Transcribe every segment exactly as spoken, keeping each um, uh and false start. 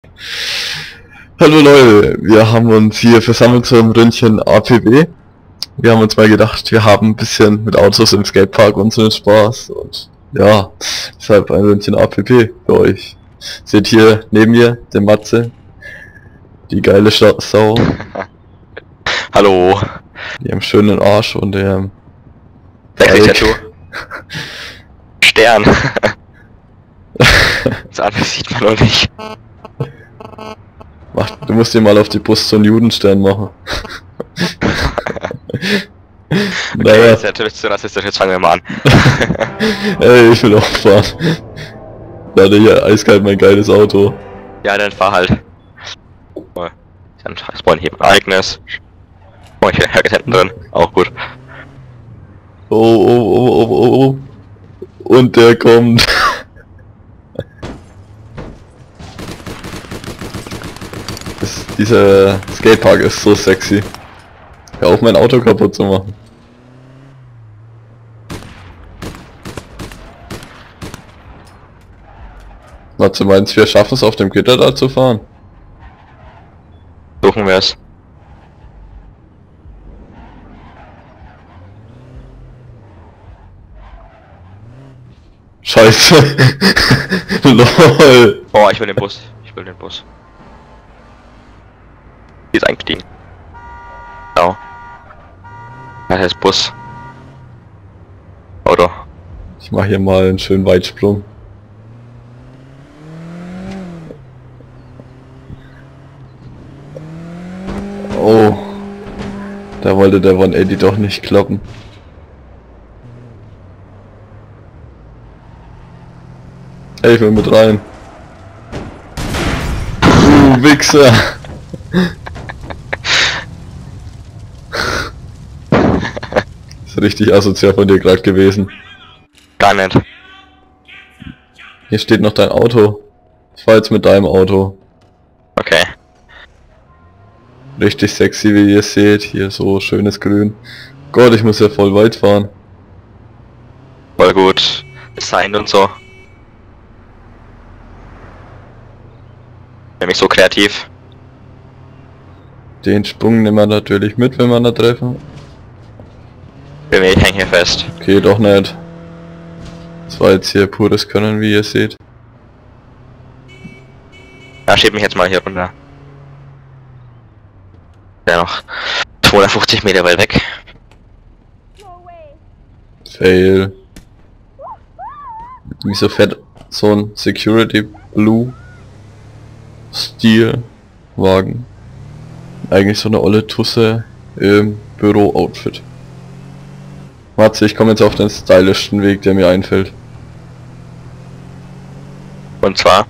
Hallo Leute, wir haben uns hier versammelt zum Ründchen A P B. Wir haben uns mal gedacht, wir haben ein bisschen mit Autos im Skatepark unseren Spaß und ja, deshalb ein Ründchen A P B für euch. Seht hier neben mir den Matze, die geile Scha Sau, Hallo. die am schönen Arsch und der Tattoo. Stern. Das andere sieht man noch nicht. Mach, du musst dir mal auf die Brust so einen Judenstern machen. Okay, Naja. jetzt natürlich zu rassistisch, jetzt fangen wir mal an. Ey, ich will auch fahren. Leider hier eiskalt mein geiles Auto. Ja, dann fahr halt. Oh, dann spawn hier ein Ereignis. Oh, ich bin hinten drin. Auch gut. Oh, oh, oh, oh, oh, oh. Und der kommt. Das, dieser Skatepark ist so sexy. Hör auf, mein Auto kaputt zu machen. Was du meinst, wir schaffen es auf dem Gitter da zu fahren? Suchen wir es. Scheiße. Lol. Oh, ich will den Bus. Ich will den Bus. Hier ist eingestiegen. Genau. Das heißt Bus. Auto. Ich mach hier mal einen schönen Weitsprung. Oh. Da wollte der One eighty doch nicht klappen. Ey, ich will mit rein. Du Wichser. Ist richtig asozial von dir gerade gewesen. Gar nicht. Hier steht noch dein Auto. Ich fahr jetzt mit deinem Auto. Okay. Richtig sexy, wie ihr seht. Hier so schönes Grün. Gott, ich muss ja voll weit fahren. Voll gut. Design und so. Nämlich so kreativ. Den Sprung nehmen wir natürlich mit, wenn wir da treffen. Ich hänge hier fest. Okay, doch nicht. Das war jetzt hier pures Können, wie ihr seht. Ja, schieb mich jetzt mal hier runter. Ja, noch zweihundertfünfzig Meter weit weg. Fail. Wie so fett so ein Security Blue Stil Wagen. Eigentlich so eine olle Tusse im Büro-Outfit. Matze, ich komme jetzt auf den stylischsten Weg, der mir einfällt. Und zwar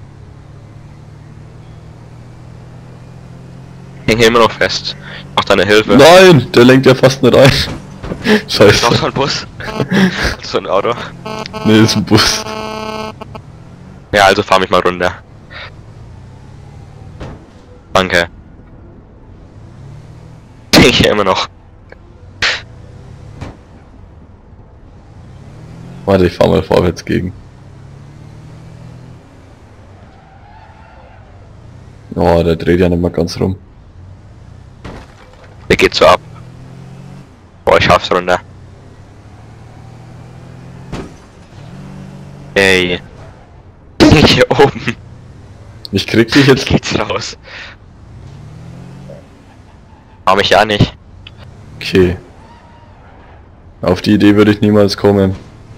ich hänge hier immer noch fest. Auch deine Hilfe. Nein, der lenkt ja fast nicht ein. Ist noch Scheiße. so ein Bus. So ein Auto. Nee, ist ein Bus. Ja, also fahr mich mal runter. Danke. Ich hier immer noch. Warte, ich fahr mal vorwärts gegen. Oh, der dreht ja nicht mal ganz rum. Der geht so ab. Boah, ich schaff's runter. Ey. Hier oben. Ich krieg dich Jetzt jetzt. geht's raus. Mach mich ja nicht. Okay. Auf die Idee würde ich niemals kommen.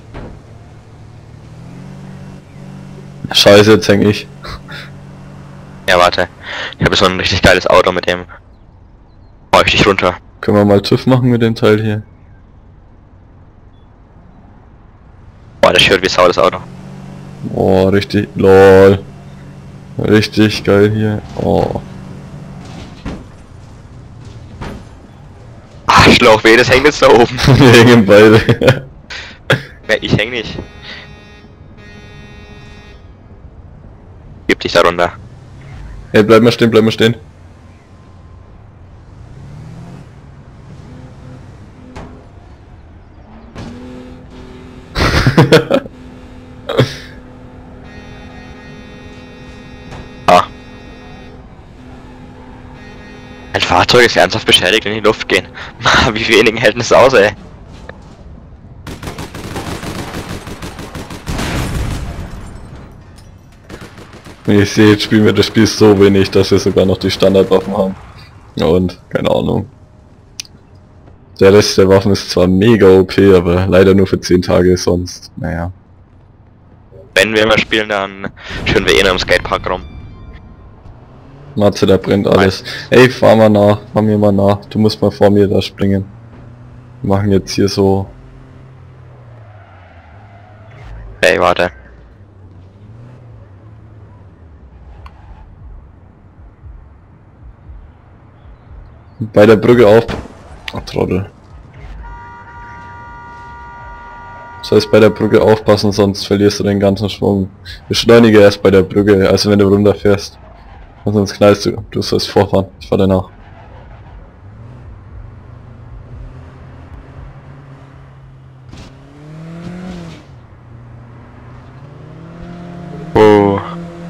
Scheiße, jetzt häng ich. Ja, warte. Ich habe so ein richtig geiles Auto, mit dem hau ich dich runter. Können wir mal TÜV machen mit dem Teil hier? Boah, das schört wie Sau, das Auto. Oh, richtig. Lol. Richtig geil hier. Oh. Arschloch, weh, das hängt jetzt da oben. Wir hängen beide. Ja, ich häng nicht. Gib dich da runter. Hey, bleib mal stehen, bleib mal stehen. Ah, Ein Fahrzeug ist ernsthaft beschädigt in die Luft gehen. Wie wenig hält es aus, ey? Ich sehe, jetzt spielen wir das Spiel so wenig, dass wir sogar noch die Standardwaffen haben. Und, keine Ahnung. Der Rest der Waffen ist zwar mega O P, aber leider nur für zehn Tage, sonst, naja. Wenn wir mal spielen, dann schön wir eh noch im Skatepark rum. Matze, da brennt alles. Ey, fahr mal nach, fahr mir mal nach. Du musst mal vor mir da springen. Wir machen jetzt hier so... Ey, warte. Bei der Brücke auf... Ach, Trottel. Das heißt, bei der Brücke aufpassen, sonst verlierst du den ganzen Schwung. Beschleunige erst bei der Brücke, also wenn du runterfährst. Sonst knallst du. Du sollst vorfahren. Ich fahr danach. Oh.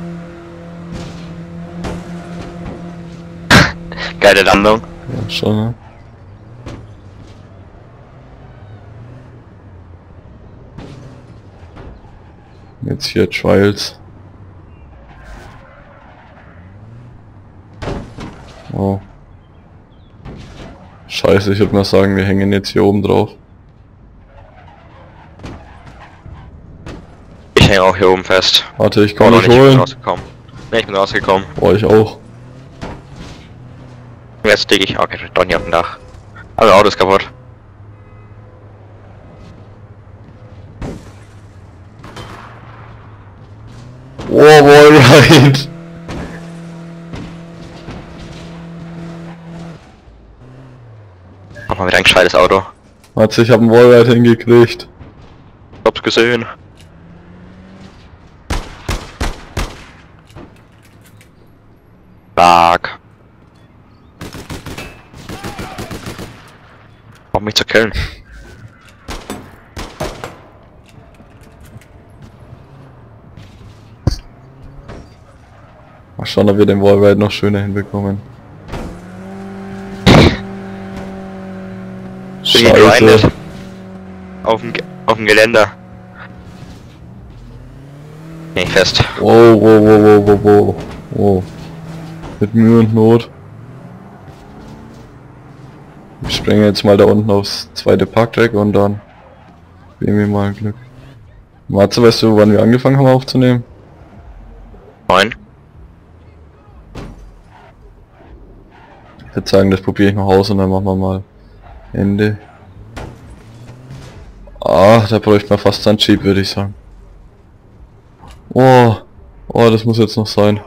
Geile Landung. Ja, schon, ne? Jetzt hier Trials. Oh. Scheiße, ich würde mal sagen, wir hängen jetzt hier oben drauf. Ich hänge auch hier oben fest. Warte, ich Oh, kann noch mich nicht, ich bin holen. rausgekommen. Ne, ich bin rausgekommen. Oh, ich auch. Jetzt stehe ich. Okay, doch nicht auf dem Dach. Aber Auto ist kaputt. Oh, Wallride! Mach mal wieder ein gescheites Auto. Warte, ich hab einen Wallride hingekriegt. Hab's gesehen. Stark. Um mich zu killen. Mal schauen, ob wir den Wallride noch schöner hinbekommen. Bin hier grindet. Auf dem, Ge- auf dem Geländer. Nee, fest. Wow, wow, wow, wow, wow, wow. Wow. Mit Mühe und Not. Ich springe jetzt mal da unten aufs zweite Parkdeck und dann geben wir mal Glück. Matze, weißt du, wann wir angefangen haben aufzunehmen? Neun. Ich würde sagen, das probiere ich noch aus und dann machen wir mal Ende. Ah, da bräuchte man fast einen Jeep, würde ich sagen. Oh, oh, das muss jetzt noch sein.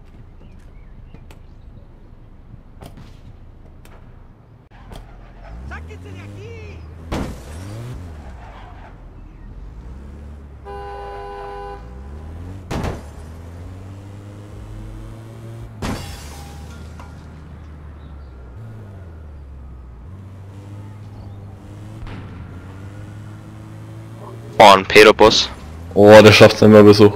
Oh, ein Pedobus. Oh, der schafft's immer Besuch.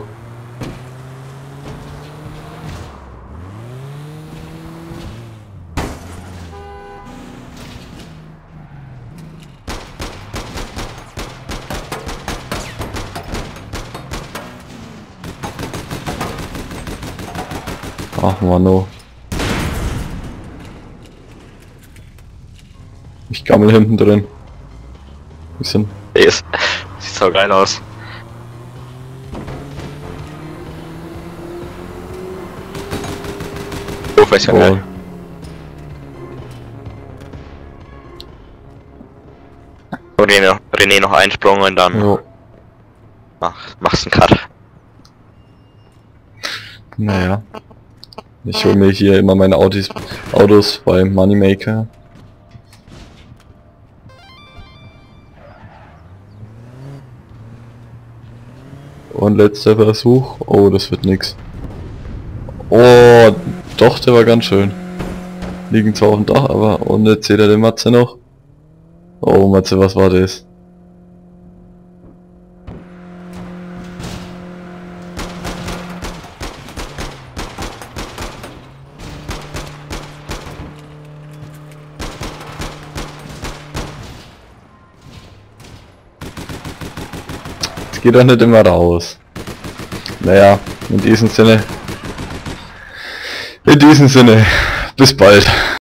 Ach Mano. Ich gammel hinten drin. Bisschen. Ist. Sieht so geil aus. Professionell. Oh. Und René noch, René noch Einsprung und dann Jo. mach, machst einen Cut. Naja. Ich hole mir hier immer meine Autos, Autos beim Moneymaker. Und letzter Versuch. Oh, das wird nix. Oh, doch, der war ganz schön. Liegen zwar auf dem Dach, aber und jetzt seht ihr den Matze noch. Oh, Matze, was war das? Ich gehe doch nicht immer raus. Naja, in diesem Sinne. In diesem Sinne. Bis bald.